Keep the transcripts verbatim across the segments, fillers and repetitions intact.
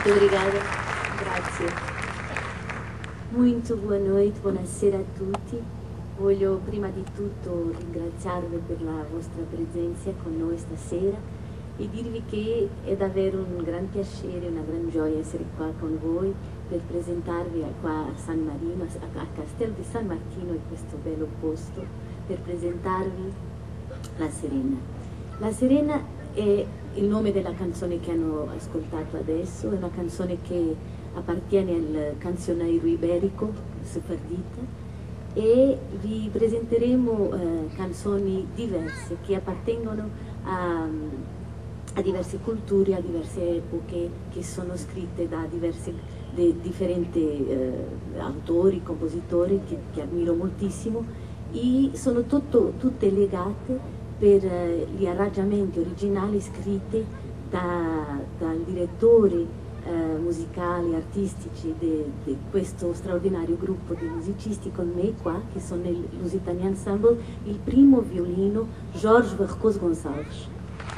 Muito obrigada. Grazie. Muito boa noite, buonasera a tutti. Voglio prima di tutto ringraziarvi per la vostra presenza con noi stasera e dirvi che è davvero un gran piacere, una gran gioia essere qua con voi per presentarvi qua a San Marino, a Castel di San Martino, in questo bello posto, per presentarvi La Serena. La Serena è il nome della canzone che hanno ascoltato adesso, è una canzone che appartiene al canzioneiro iberico, sefardita, e vi presenteremo eh, canzoni diverse che appartengono a, a diverse culture, a diverse epoche, che sono scritte da diversi, de, differenti eh, autori, compositori che, che ammiro moltissimo, e sono tutto, tutte legate per eh, gli arrangiamenti originali scritti da, dal direttore Eh, musicali, artistici di questo straordinario gruppo di musicisti con me qua, che sono il Lusitania Ensemble, il primo violino Jorge Barroso Gonçalves.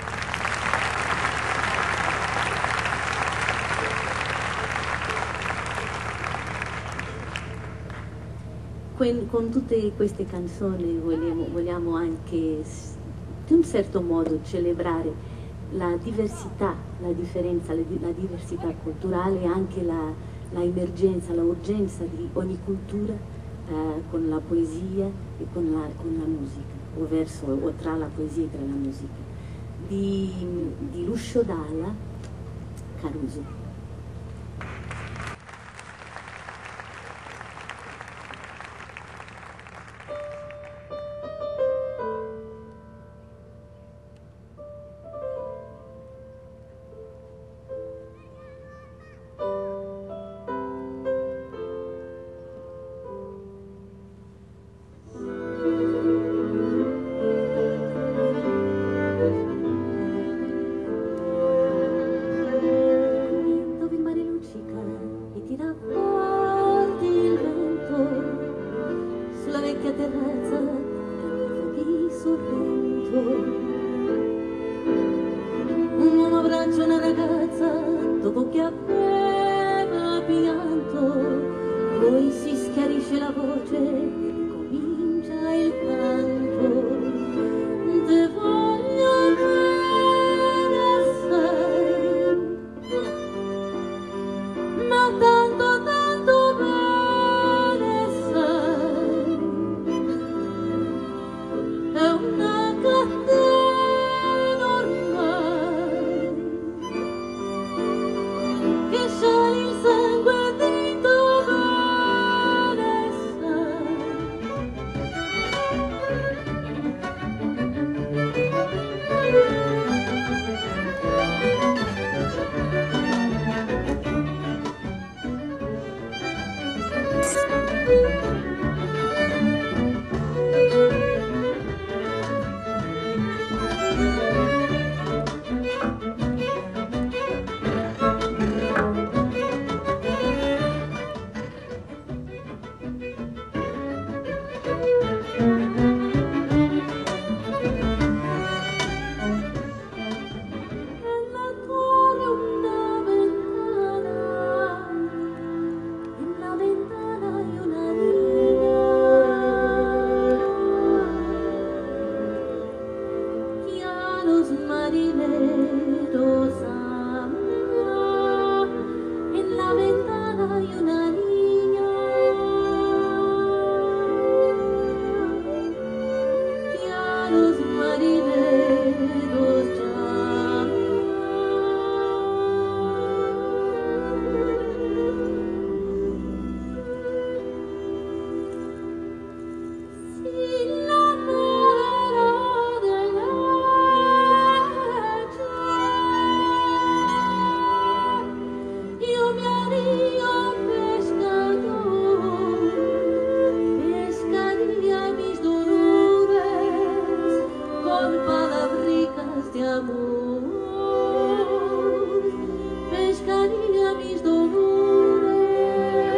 Con, con tutte queste canzoni vogliamo, vogliamo anche in un certo modo celebrare la diversità, la differenza, la diversità culturale e anche la, la emergenza, la urgenza di ogni cultura eh, con la poesia e con la, con la musica, o verso o tra la poesia e tra la musica. Di, di Lucio Dalla, Caruso.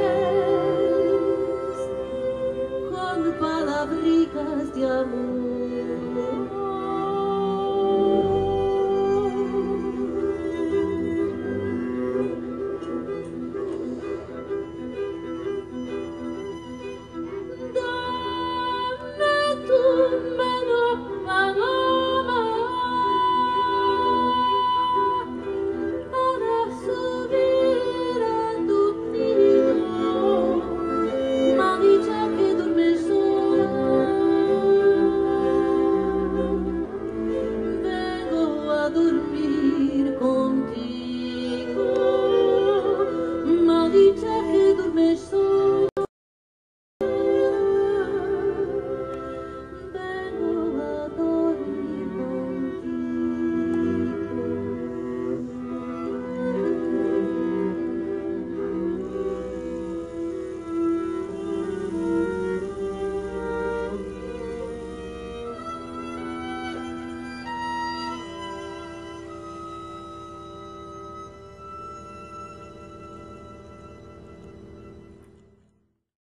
Palavritas de amor.